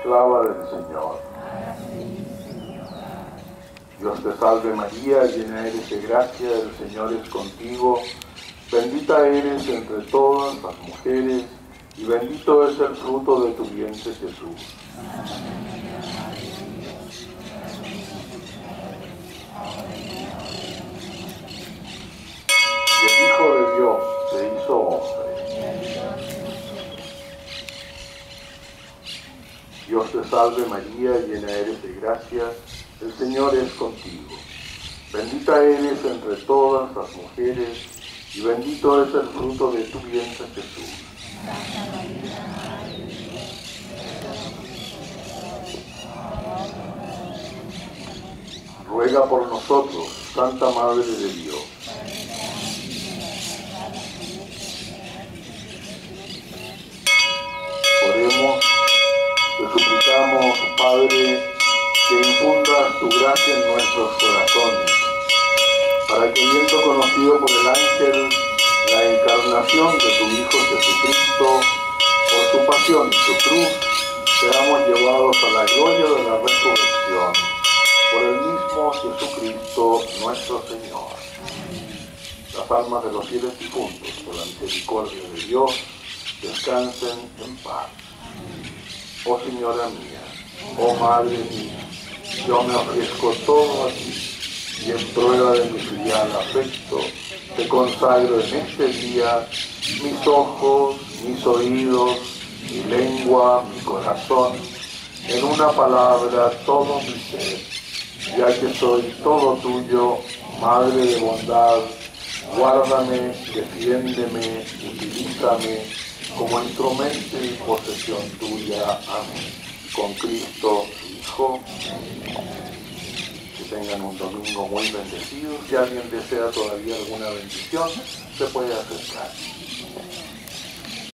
esclava del Señor. Dios te salve María, llena eres de gracia, el Señor es contigo, bendita eres entre todas las mujeres, y bendito es el fruto de tu vientre Jesús. Y el Hijo de Dios se hizo hombre. Dios te salve María, llena eres de gracia, el Señor es contigo. Bendita eres entre todas las mujeres, y bendito es el fruto de tu vientre Jesús. Ruega por nosotros, Santa Madre de Dios. Oremos, te suplicamos, Padre, que infundas tu gracia en nuestros corazones, para que, habiendo conocido por el ángel la encarnación de tu Hijo Jesucristo, por su pasión y su cruz, seamos llevados a la gloria de la resurrección, por el mismo Jesucristo nuestro Señor. Las almas de los fieles difuntos, por la misericordia de Dios, descansen en paz. Oh Señora mía, oh Madre mía, yo me ofrezco todo a ti, y en prueba de mi filial afecto, te consagro en este día mis ojos, mis oídos, mi lengua, mi corazón, en una palabra todo mi ser, ya que soy todo tuyo, Madre de bondad, guárdame, defiéndeme, utilízame como instrumento y posesión tuya. Amén. Con Cristo, su Hijo. Que tengan un domingo muy bendecido. Si alguien desea todavía alguna bendición, se puede acercar.